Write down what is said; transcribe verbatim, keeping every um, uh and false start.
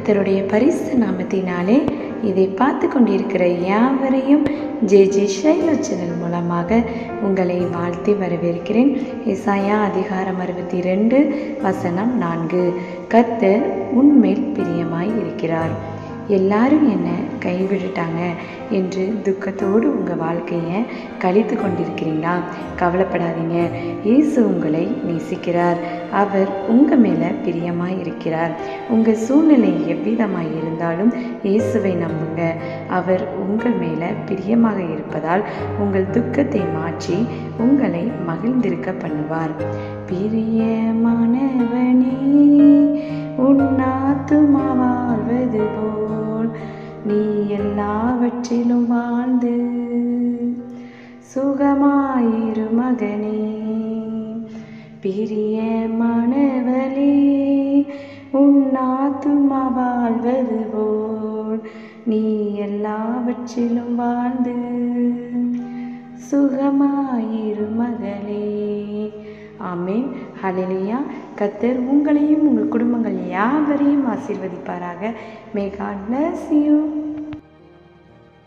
கர்த்தருடைய பரிசு நாமத்தினாலே இதை பார்த்து கொண்டிருக்கிற யாவரையும் ஜே ஜே ஷைலோ சேனல் மூலமாக உங்களை வாழ்த்தி வரவேற்கிறேன். ஏசாயா அதிகாரம் அறுபத்தி ரெண்டு வசனம் நான்கு. கர்த்தர் உன்மேல் பிரியமாய் இருக்கிறார். எல்லாரும் என்ன கைவிட்டுட்டாங்க என்று துக்கத்தோடு உங்கள் வாழ்க்கையை கழித்து கொண்டிருக்கிறீங்களா? கவலைப்படாதீங்க. இயேசு உங்களை நேசிக்கிறார். அவர் உங்கள் மேலே பிரியமாய் இருக்கிறார். உங்கள் சூழ்நிலை எவ்விதமாய் இருந்தாலும் இயேசுவை நம்புங்க. அவர் உங்கள் மேலே பிரியமாக இருப்பதால் உங்கள் துக்கத்தை மாற்றி உங்களை மகிழ்ந்திருக்க பண்ணுவார். பிரியமானவனே, உன் ஆத்துமா வாழ்வது போல் நீ எல்லாவற்றிலும் வாழ்ந்து சுகமாயிரு மகனே. பிரியமானவளே, உன் ஆத்துமா வாழ்வது போல் நீ எல்லாவற்றிலும் வாழ்ந்து சுகமாயிரு மகளே. ஆமேன். ஹல்லேலூயா. கர்த்தர் உங்களையும் உங்கள் குடும்பங்கள் யாவரையும் ஆசீர்வதிப்பாராக. May God bless you.